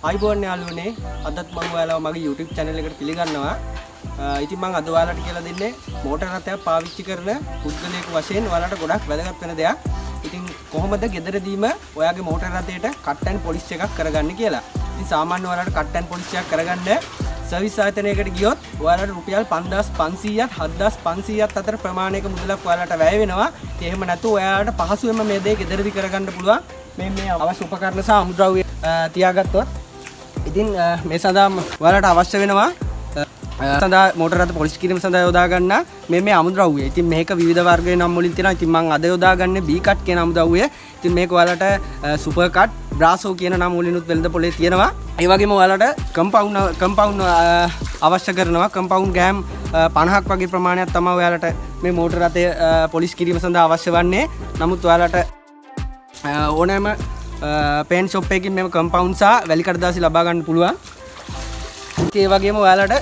අයිබෝන් යාළුවනේ අදත් මම ඔයාලව මගේ YouTube channel එකට පිළිගන්නවා. ඉතින් මම අද ඔයාලට කියලා දෙන්නේ මෝටර රථයක් පාවිච්චි කරන පුද්ගලයෙකු වශයෙන් ඔයාලට ගොඩක් වැදගත් වෙන දෙයක්. ඉතින් කොහොමද ගෙදරදීම ඔයාගේ මෝටර රථයට කට් ඇන්ඩ් පොලිෂ් එකක් කරගන්නේ කියලා. ඉතින් සාමාන්‍ය ඔයාලට කට් ඇන්ඩ් පොලිෂ් එකක් කරගන්න සර්විස් ආයතනයකට ගියොත් ඔයාලට රුපියල් 5500ත් 7500ත් අතර ප්‍රමාණයක මුදලක් ඔයාලට වැය වෙනවා. ඉතින් එහෙම නැතුව ඔයාලට පහසුවෙන්ම මේ දේ ගෙදරදී කරගන්න පුළුවන්. මේ අවශ්‍ය උපකරණ සහ අමුද්‍රව්‍ය තියාගත්තොත් ඉතින් මේ සඳහා ඔයාලට අවශ්‍ය වෙනවා සඳහා මෝටර රථ පොලිෂ් කිරීම සඳහා යොදා ගන්න මේ අමුද්‍රව්‍ය. ඉතින් මේක විවිධ වර්ගයේ නම් වලින් තියෙනවා. ඉතින් මම අද යොදාගන්නේ B cut කියන අමුද්‍රව්‍ය. ඉතින් මේක ඔයාලට සුපර් කට්, බ්‍රාසෝ කියන නම වලිනුත් වෙළඳ පොලේ තියෙනවා. ඒ වගේම ඔයාලට කම්පවුන්ඩ් අවශ්‍ය කරනවා. කම්පවුන්ඩ් ගෑම් 50ක් වගේ ප්‍රමාණයක් තමයි ඔයාලට මේ මෝටර රථය පොලිෂ් කිරීම සඳහා අවශ්‍ය වන්නේ. නමුත් ඔයාලට ඕනෑම පේන් ෂොප් එකකින් මේ කම්පවුන්ඩ් සහ වැලි කඩදාසි ලබා ගන්න පුළුවන්. ඒ වගේම ඔයාලට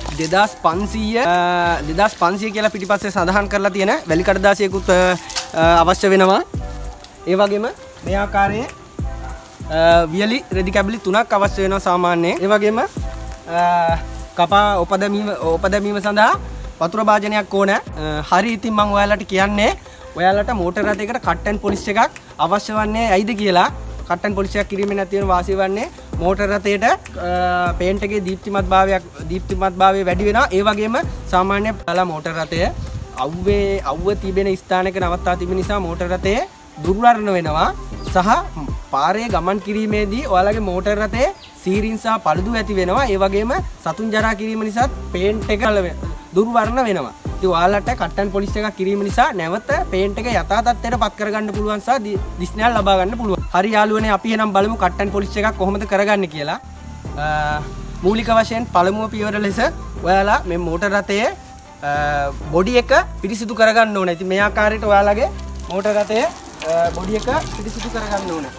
2500 කියලා පිටිපස්සේ සඳහන් කරලා තියෙන වැලි කඩදාසියකුත් අවශ්‍ය වෙනවා. ඒ වගේම මේ ආකාරයේ වියලි රෙදි කැබලි 3ක් අවශ්‍ය වෙනවා සාමාන්‍යයෙන්. ඒ වගේම කපා ඔපදැමීම සඳහා වතුර භාජනයක් ඕන. හරි ඉතින් මම ඔයාලට කියන්නේ ඔයාලට මෝටර රථයකට කට් ඇන්ඩ් පොලිෂ් එකක් අවශ්‍ය වන්නේ ඇයිද කියලා. කට් ඇන්ඩ් පොලිෂ් එකක් කිරීමෙන් නැති වෙන වාසිය වන්නේ මෝටර රථයට පේන්ට් එකේ දීප්තිමත්භාවය වැඩි වෙනවා. ඒ වගේම සාමාන්‍ය බලා මෝටර රථය අවුව තිබෙන ස්ථානයක නවත්තා තිබෙන නිසා මෝටර රථය දුර්වර්ණ වෙනවා. සහ පාරේ ගමන් කිරීමේදී ඔයාලගේ මෝටර රථයේ සීරින් සහ පළුදු ඇති වෙනවා. ඒ වගේම සතුන් ජරා කිරීම නිසා පේන්ට් එක දුර්වර්ණ වෙනවා. ඉතින් ඔයාලට කට් ඇන්ඩ් පොලිෂ් එකක් කිරීම නිසා නැවත පේන්ට් එක යථා තත්ත්වයට පත් කරගන්න පුළුවන් සහ දිස්නයක් ලබා ගන්න පුළුවන්. හරි යාළුවනේ, අපි එහෙනම් බලමු කට් ඇන්ඩ් පොලිෂ් එකක් කොහොමද කරගන්නේ කියලා. මූලික වශයෙන් පළමුව පියවර ලෙස ඔයාලා මේ මෝටර රථයේ බොඩි එක පිරිසිදු කරගන්න ඕනේ. ඉතින් මේ ආකාරයට ඔයාලගේ මෝටර රථයේ බොඩි එක පිරිසිදු කරගන්න ඕනේ.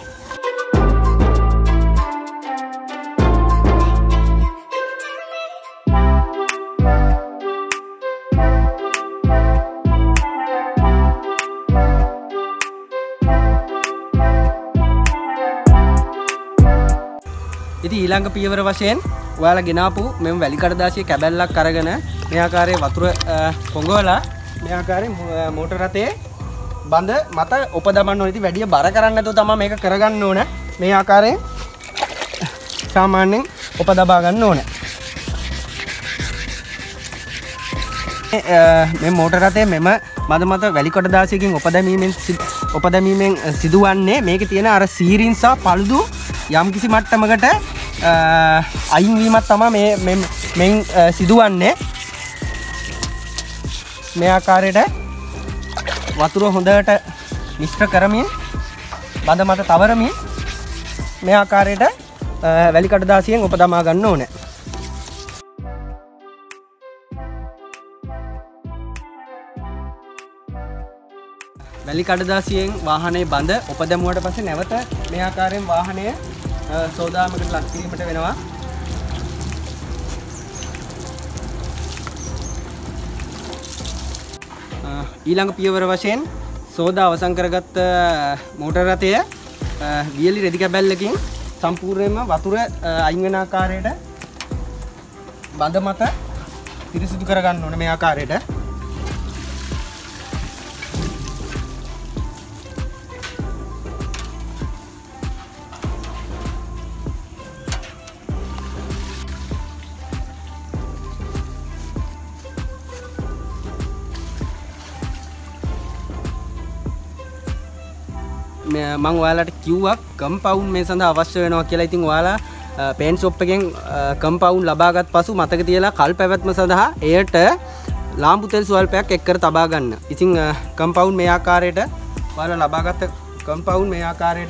ඉතින් ඊළඟ පියවර වශයෙන් ඔයාලා ගෙනාපු මෙම වැලි කඩදාසිය කැබැල්ලක් අරගෙන මේ ආකාරයේ වතුර පොඟවලා මේ ආකාරයෙන් මෝටර රථයේ බඳ මත ඔප දමන්න ඕනේ. ඉතින් වැඩි බර කරන්නේ නැතුව තමයි මේක කරගන්න ඕන. මේ ආකාරයෙන් සාමාන්‍යයෙන් ඔප දබා ගන්න ඕනේ. මේ මෝටර රථයේ මෙම බඳ මත වැලි කඩදාසියකින් ඔප දැමීමෙන් සිදුවන්නේ මේකේ තියෙන අර සීරින් සහ පළුදු යම්කිසි මට්ටමකට අයින් වීමක් තමයි මෙන් සිදුවන්නේ. මේ ආකාරයට වතුර හොඳට මිශ්‍ර කරමින් බඳ මත තවරමින් මේ ආකාරයට වැලි කඩදාසියෙන් ඔප දමා ගන්න ඕනේ. වැලි කඩදාසියෙන් වාහනේ බඳ ඔප දැමුවට පස්සේ නැවත මේ ආකාරයෙන් වාහනය සෝදාමකට ලක් කිරීමට වෙනවා. ඊළඟ පියවර වශයෙන් සෝදා අවසන් කරගත්ත මෝටර රථය වියලි රෙදි කැබැල්ලකින් සම්පූර්ණයෙන්ම වතුර අයින් වෙන ආකාරයට බඳ මත පිරිසිදු කරගන්න ඕනේ. මේ ආකාරයට මම ඔයාලට කිව්වා කම්පවුන්ඩ් මේ සඳහා අවශ්‍ය වෙනවා කියලා. ඉතින් ඔයාලා පේන්ට් ෂොප් එකෙන් කම්පවුන්ඩ් ලබාගත් පසු මතක තියලා කල් පැවැත්ම සඳහා එයට ලාම්පු තෙල් ස්වල්පයක් එක් කර තබා ගන්න. ඉතින් කම්පවුන්ඩ් මේ ආකාරයට ඔයාලා ලබාගත් කම්පවුන්ඩ් මේ ආකාරයට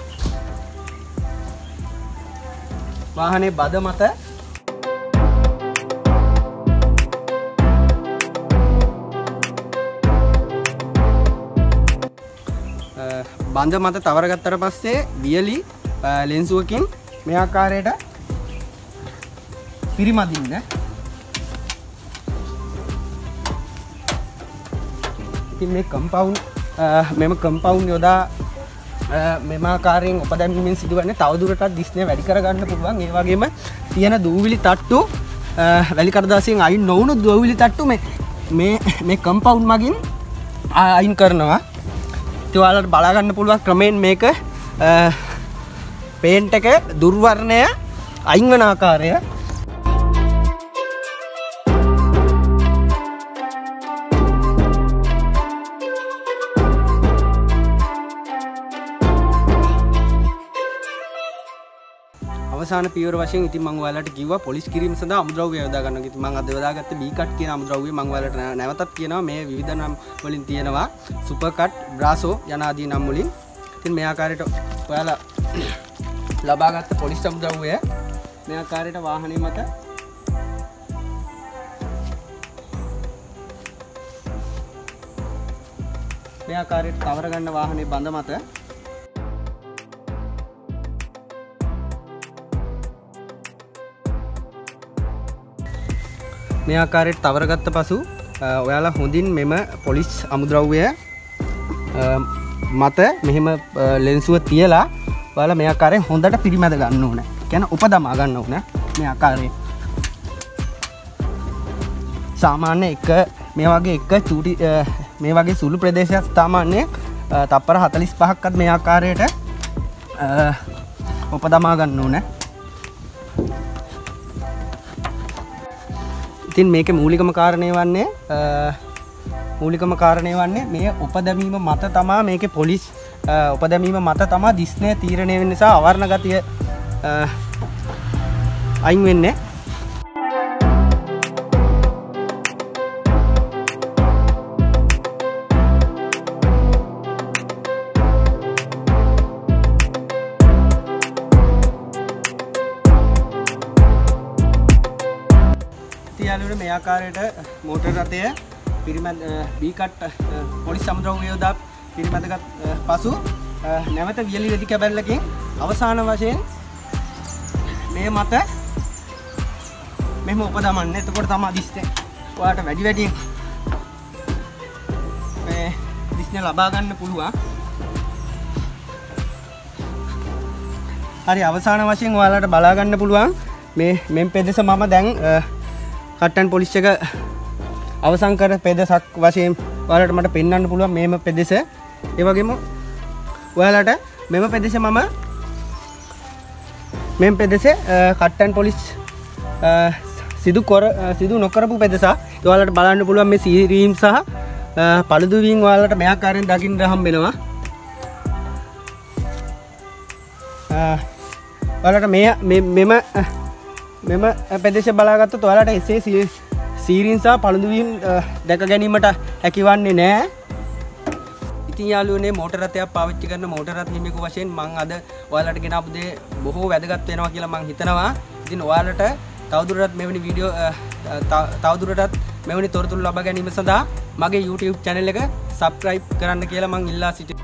වාහනේ බද මත බඳ මත තවරගත්තට පස්සේ වියලි ලෙන්සුවකින් මේ ආකාරයට පිරිමදින්න. ඉතින් මේ කම්පවුන්ඩ් මෙම කම්පවුන්ඩ් යොදා මෙම ආකාරයෙන් උපදැමීමෙන් සිදුවන්නේ තවදුරටත් දිස්නය වැඩි කරගන්න පුළුවන්. ඒ වගේම තියෙන දූවිලි තට්ටු වැලි කඩදාසියෙන් අයින් නොවුණු දූවිලි තට්ටු මේ කම්පවුන්ඩ් මගින් අයින් කරනවා. ඉතින් ඔයාලට බලා ගන්න පුළුවන් ක්‍රමයෙන් මේක පේන්ට් එක දුර්වර්ණය අයින් වෙන ආකාරය. අවසාන පියවර වශයෙන් ඉතින් මම ඔයාලට කිව්වා පොලිස් කිරීම සඳහා අමුද්‍රව්‍ය යොදා ගන්න. ඉතින් මම අද යොදාගත්ත B කට් කියන අමුද්‍රව්‍ය මම ඔයාලට නැවතත් කියනවා මේ විවිධ නම් වලින් තියෙනවා සුපර් කට්, බ්‍රාසෝ යන ආදී නම් වලින්. ඉතින් මේ ආකාරයට ඔයාලා ලබාගත්ත පොලිස් අමුද්‍රව්‍ය මේ ආකාරයට වාහනේ මත මේ ආකාරයට කවර ගන්න වාහනේ බඳ මත මේ ආකාරයට තවරගත්ත පසු ඔයාලා හොඳින් මෙම පොලිස් අමුද්‍රව්‍ය මත මෙහෙම ලෙන්සුව තියලා ඔයාලා මේ ආකාරයෙන් හොඳට පිරිමැද ගන්න ඕනේ. කියන්නේ උපදමා ගන්න ඕනේ මේ ආකාරයෙන්. සාමාන්‍ය මේ වගේ සුළු ප්‍රදේශයක් සාමාන්‍ය තප්පර 45ක්වත් මේ ආකාරයට උපදමා ගන්න ඕනේ. ඉතින් මේකේ මූලිකම කාරණේ වන්නේ මේ උපදැමීම මත තමා මේකේ පොලිස් උපදැමීම මත තමා දිස්නය තීරණය වෙන නිසා අවර්ණ ගතිය අයින් වෙන්නේ. මේ ආකාරයට මෝටර් රථය පිරිමැද B කට් පොලිස් අමුද්‍රව්‍ය යොදා පිරිමැදගත් පසු නැවත වියලි රෙදි කැබැල්ලකින් අවසාන වශයෙන් මේ මත මෙහෙම උපදමන්න. එතකොට තමයි දිස්නේ ඔයාලට වැඩි වැඩියෙන් මේ දිස්නේ ලබා ගන්න පුළුවන්. හරි අවසාන වශයෙන් ඔයාලට බලා ගන්න පුළුවන් මේ පෙදෙස මම දැන් කට්ටන් පොලිස් එක අවසන් කර පෙදෙසක් වශයෙන් ඔයාලට මට පෙන්වන්න පුළුවන් මේම පෙදෙස. ඒ වගේම ඔයාලට මෙම පෙදෙස මෙම පෙදෙසේ කට්ටන් පොලිස් සිදු නොකරපු පෙදෙසක්. ඔයාලට බලන්න පුළුවන් මේ සීරීම් සහ පළුදු වීම් ඔයාලට මේ ආකාරයෙන් දකින්න හම්බෙනවා. ඔයාලට මෙම ප්‍රදේශය බලාගත්තොත් ඔයාලට එසේ සීරීන් සහ පළුදු වීම් දැක ගැනීමට හැකිවන්නේ නැහැ. ඉතින් යාළුවනේ මෝටර රථයක් පාවිච්චි කරන මෝටර රථ හිමියෙකු වශයෙන් මම අද ඔයාලට ගෙනාපු දේ බොහෝ වැදගත් වෙනවා කියලා මම හිතනවා. ඉතින් ඔයාලට තවදුරටත් මෙවැනි තොරතුරු ලබා ගැනීම සඳහා මගේ YouTube channel එක subscribe කරන්න කියලා මම ඉල්ලා සිටිනවා.